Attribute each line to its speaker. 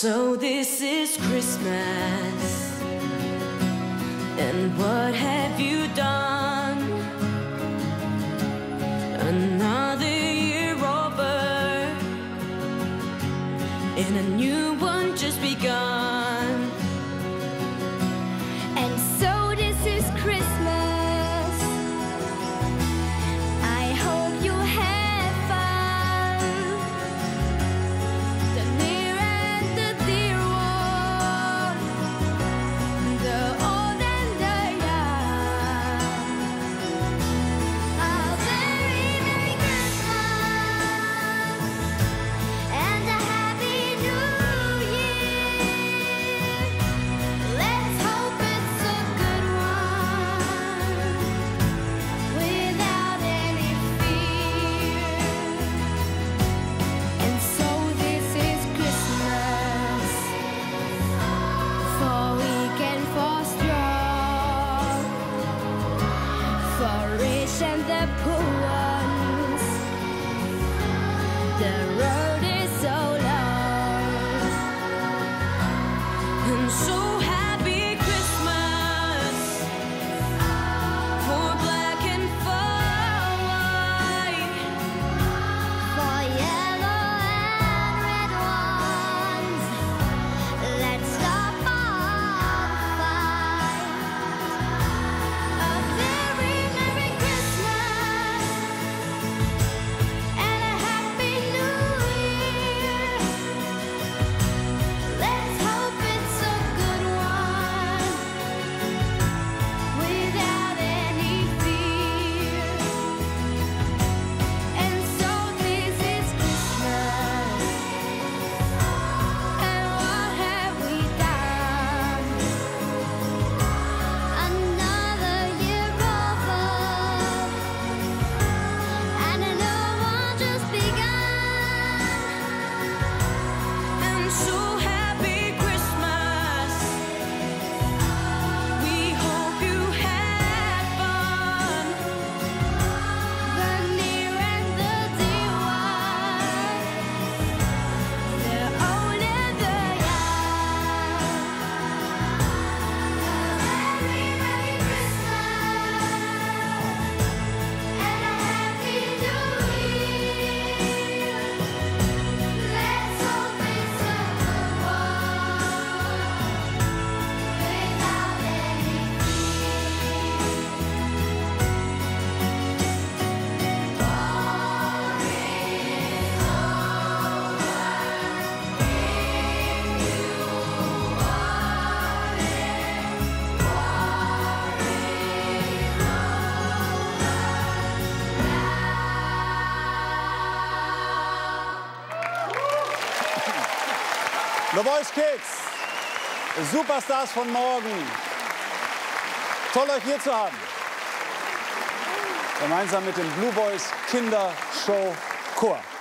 Speaker 1: So this is Christmas, and what have you done? Another year over, and a new one just begun.
Speaker 2: And so this is Christmas. I hope you have fun. The near and the dear one, the old and the young. A very Merry Christmas and a Happy New Year. Let's hope it's a good one without any fear. And so this is Christmas, for weak and for strong, for rich and the poor ones. The road is so long.
Speaker 1: And so happy Christmas for black and for white.
Speaker 2: For yellow and red ones, let's stop all fight. A very Merry Christmas and a Happy New Year. Let's hope it's a good one without any fear. And so this is Christmas, and what have we done? Another year over, and a new one just begun.
Speaker 1: And so happy Christmas. We hope you had fun.
Speaker 2: The near and the dear one, the old and the young. A very Merry Christmas and a Happy New Year. Let's hope it's a good one without any
Speaker 3: The Voice Kids, Superstars von morgen. Toll, euch hier zu haben. Gemeinsam mit dem Blue Boys Kindershow Chor.